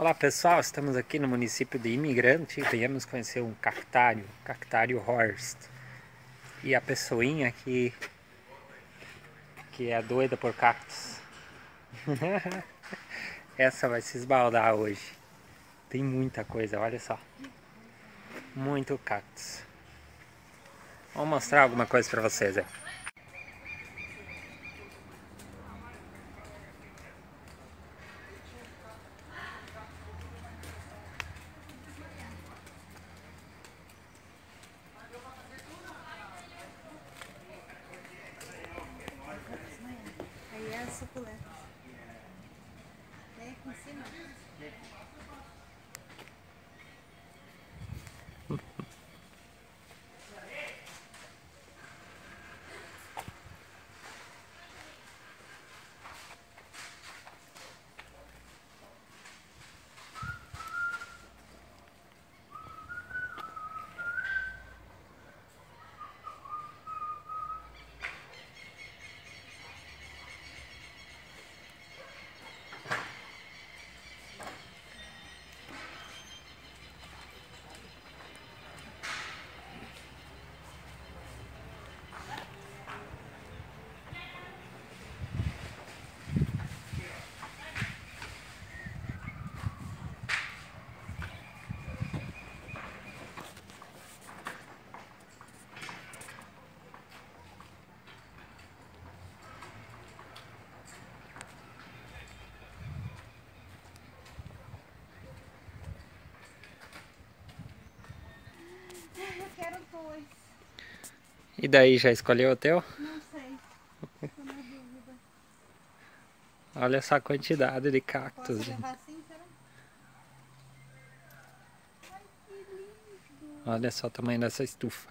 Olá pessoal, estamos aqui no município de Imigrante e viemos conhecer um cactário, Cactário Horst. E a pessoinha aqui, que é doida por cactos. Essa vai se esbaldar hoje. Tem muita coisa, olha só. Muito cactos. Vou mostrar alguma coisa pra vocês aí. Aí é a suculenta. É aqui em cima. Eu quero dois. E daí, já escolheu o teu? Não sei. Tô na dúvida. Olha só a quantidade de Posso cactos, gente. levar assim, será? Ai, que lindo. Olha só o tamanho dessa estufa.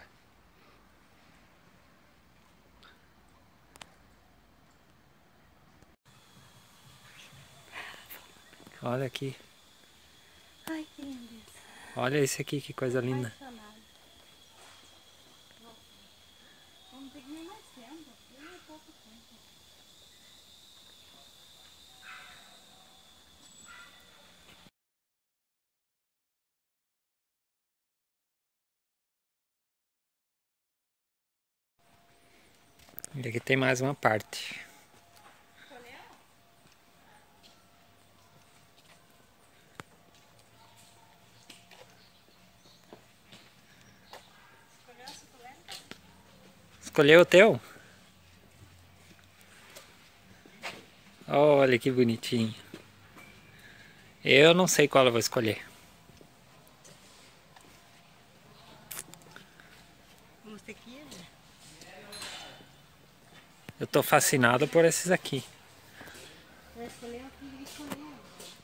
Olha aqui. Ai, que lindeza. Olha esse aqui, que coisa linda. Apaixonada. Vamos ter que ir mais tempo. É pouco tempo. E aqui tem mais uma parte. Escolheu? Escolheu a suculenta? Escolheu o teu? Olha que bonitinho. Eu não sei qual eu vou escolher. Vamos ter que ir, né? Eu tô fascinado por esses aqui. Vai escolher o que ele escolheu.